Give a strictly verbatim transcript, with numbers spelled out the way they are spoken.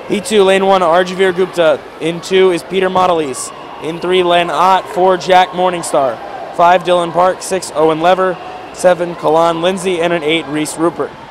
E two, lane one, Arjavir Gupta. In two is Peter Modelis. In three, Len Ott. Four, Jack Morningstar. Five, Dylan Park. Six, Owen Lever. Seven, Kalan Lindsay. And an eight, Reese Rupert.